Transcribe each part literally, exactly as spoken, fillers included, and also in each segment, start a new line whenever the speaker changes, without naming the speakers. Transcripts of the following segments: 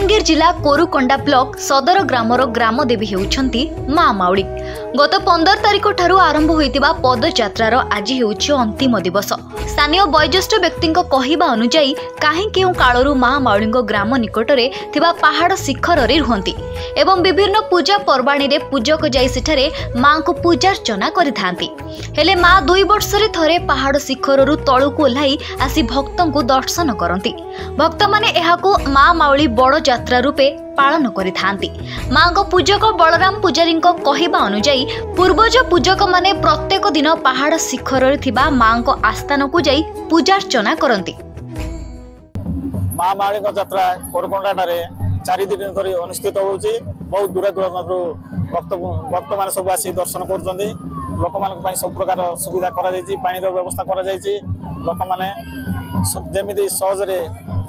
बलांगीर जिला कोरुकोंडा ब्लॉक सदर ग्रामर ग्रामदेवी होउछंती माँ माउली। गत पंदर तारिख ठारू आरंभ होइतिबा पदयात्रार आज हेउछि अंतिम दिवस। स्थानीय वयोज्येष्ठ व्यक्ति कहवा अनुसायी काहे केउ कालरू माँ माउली ग्राम निकटरे थिबा पहाड़ शिखर रे रुहंती एवं विभिन्न पूजा पर्वाणी रे पूजक जाई सेठारे माँ को पूजार्चना करिथांती। हेले माँ दुई वर्ष रे थरे पहाड़ शिखररू तळुकु ओल्हाई आसी भक्तों को दर्शन करती। भक्त माने एहाकू माँ माउली बड़ यात्रा रूपे पालन करिथांती। माँ को पूजक बलराम पुजारी कहवा अनुसायी पूर्वज पूजक माने प्रत्येक दिन पहाड़ शिखर रे थिबा माँ को आस्थान को जाई पूजार्चना करती।
माँ माउली यात्रा कोरुकोंडा रे चारि दिन धरी अनुष्ठित होउची। बहुत दूर दूर भक्त भक्त माने सब आसी दर्शन करुछंती। लोक मानक पई सब प्रकार सुविधा करा जायछि, पानी रो व्यवस्था करा जायछि। लोक माने जेमिति सहज रे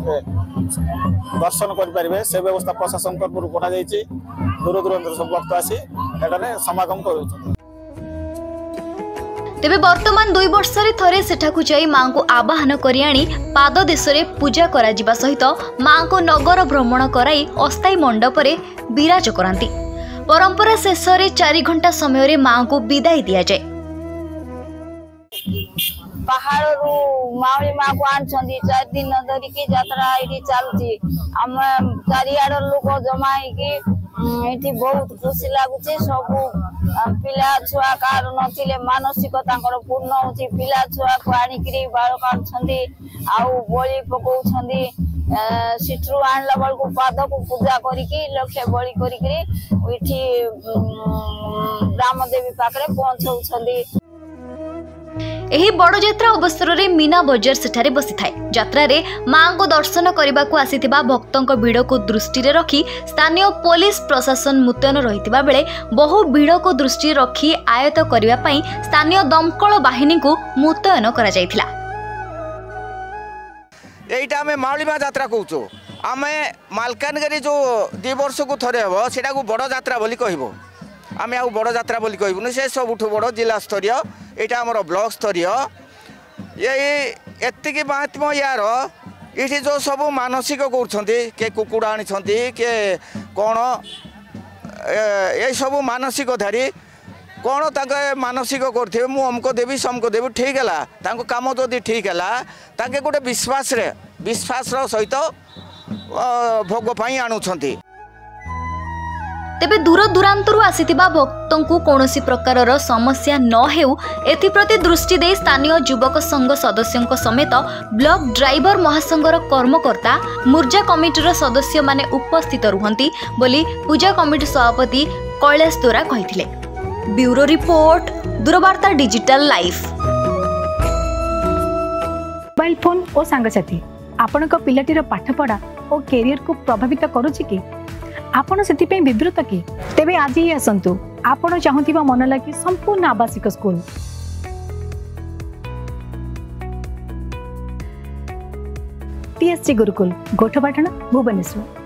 दर्शन कर पारिबे से व्यवस्था प्रशासन तरफ करा जायछि। दूर दूर सब भक्त आसी एटाने समागम करूछंती।
तेबे वर्तमान दुई वर्ष रे थरे सेठाकु जाई माँ को आवाहन करि आनी पाद देशरे पूजा करा जिबा सहित माँ को नगर भ्रमण कराई अस्थायी मंडप रे विराज करांती। परंपरा शेष रे चार घंटा समय रे माँ को विदाई दिया जाए।
पहाड़रू माउली माँ को आनछंदी चार दिन धरिकी यात्रा एठी चालुची। हम चारियाड लोक जमा हेकी एठी बहुत खुशी लागुची। सब पिला छुआ कार नथिले मानसिक तांकर पूर्ण होची। पिला छुआ को आनिकरी बाळ काढछंदी आउ बळी पकौछंदी। सिट्रु आणला बळकु पाद को पूजा करिकी लक्ष्य बळी करिकरी एठी ग्रामदेवी पाखरे पहुंचौछंदी।
एही बड़ यात्रा अवसर रे मीना बजार सेठारे बसी थाए। यात्रा रे माँ को दर्शन करने को आसीथिबा भक्तों भीड़ को दृष्टि रे रखी स्थानीय पुलिस प्रशासन मुतयन रहितिबा बेले बहु भीड़ को दृष्टि रखी आयत करिबा पई स्थानीय दमकल बाहिनी को मुतयन करा जायथिला।
एइटा हमें माउली माँ यात्रा कहूँ। आम मालकानगिरी जो दु वर्ष को थरे हम सेटा को बड़ यात्रा बोली कहबो। आम आ बड़ यात्रा बोली कहबुनी। से सबुठ बड़ जिला स्तरीय एटा हमर ब्लॉक स्तरीय। ये एतिकी महात्म्य यार ये जो सब मानसिक करछंती के कुकुड़ा आनिछंती के कौन ये सब मानसिक धारी कौन ताके मानसिक करथिबे मु हमको देवी समको देवी ठीक है तांको काम जदि ठीक है ताके गोटे विश्वास रे विश्वास सहित भोग पाई आणुछंती।
तेबे दूर दूरांतरु आसीथिबा भक्तों को कौनसी प्रकारर समस्या न हेउ एथिप्रति दृष्टि दे स्थानीय युवक संघ सदस्यों समेत ब्लॉक ड्राइवर महासंघर कर्मकर्ता मूर्जा कमिटीर सदस्य माने उपस्थित रुहंती बोली पूजा कमिटी सभापति कैलाश दोरा कहिथिले। ब्यूरो रिपोर्ट दूरवार्ता डिजिटल लाइफ।
मोबाइल फोन और सांगसाथी आपणक पिलाटीर पाठपढ़ा और कैरियर को प्रभावित करुछि कि आपण से विवृत कि तेबे आज ही आसतु आपण चाहूबा मन लगी संपूर्ण आवासिक स्कूल टीएससी गुरुकुल गोठपाटण भुवनेश्वर।